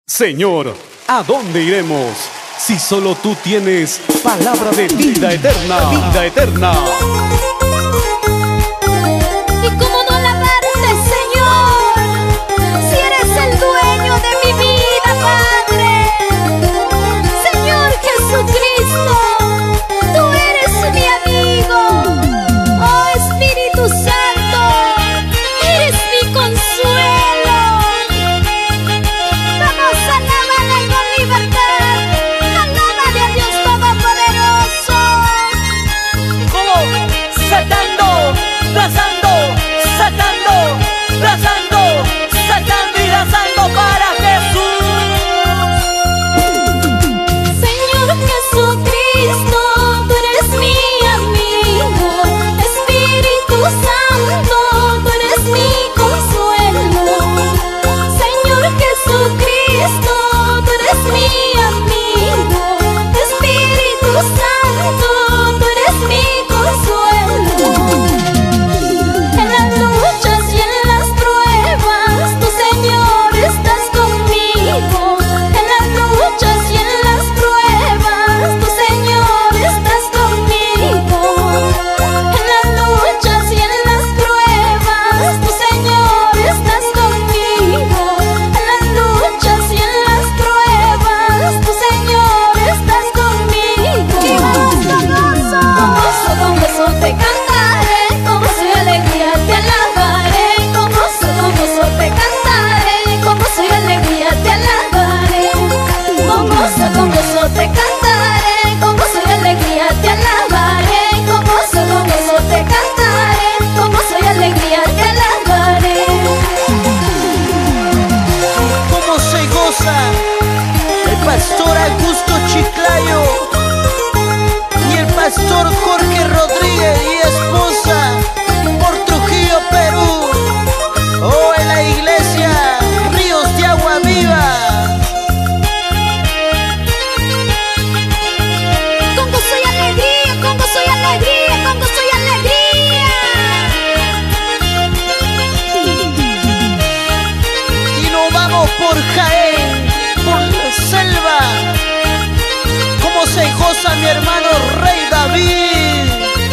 Señor, ¿a dónde iremos si solo tú tienes palabra de vida eterna? Vida eterna. ¿Y cómo no alabarte, Señor? Si eres el dueño de mi vida, Padre. Señor Jesucristo, tú eres mi amigo. Oh Espíritu Santo, eres mi consuelo. Vamos a alabarle con libertad. Alábale a Dios Todopoderoso. Como saltando, danzando, saltando, danzando, saltando y danzando para Jesús. Señor Jesucristo, tú eres mi amigo. Espíritu Santo, tú eres mi consuelo. Señor Jesucristo, tú eres mi amigo. Espíritu Santo, tú eres mi consuelo. En las luchas y en las pruebas, tu Señor estás conmigo. En las luchas y en las pruebas, tu Señor estás conmigo. En las luchas y en las pruebas, tu Señor estás conmigo. En las luchas y en las pruebas, tu Señor estás conmigo. Y vamos con gozo te cantaré, con gozo y alegría te alabaré. Con gozo te cantaré, con gozo y alegría te alabaré. Con gozo te cantaré, con gozo y alegría te alabaré. Con gozo te cantaré, con gozo y alegría te alabaré. Como se goza el pastor Augusto Chiclayo y el pastor Jorge Rodríguez y esposa por Trujillo, Perú. Oh, en la iglesia Ríos de Agua Viva. Con gozo y alegría, con gozo y alegría, con gozo y alegría. Y nos vamos por Jaén, por la selva. Como se goza mi hermano Rey David.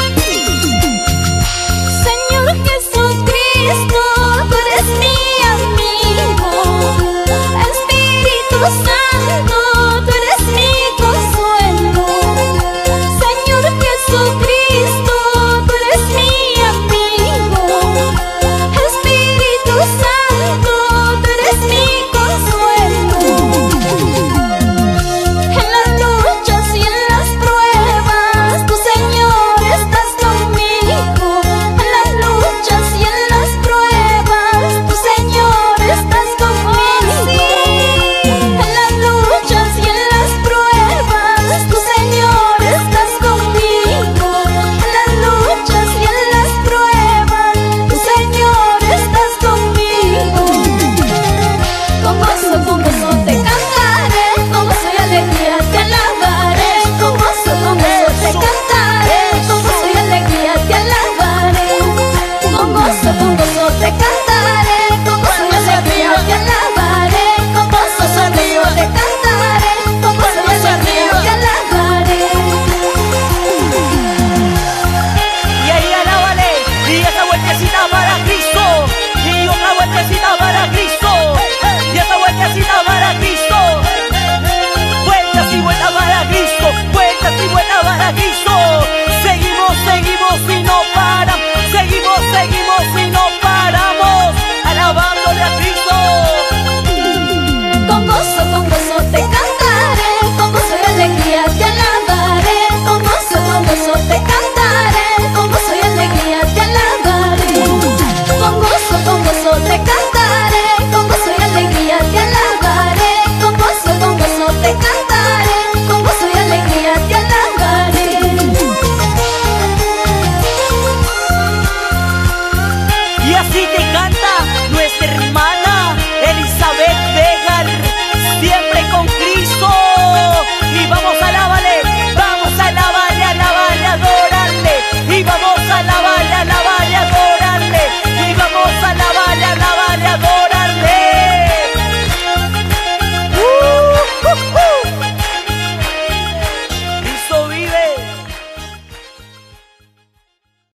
Señor Jesucristo, tú eres mi amigo. Espíritu Santo,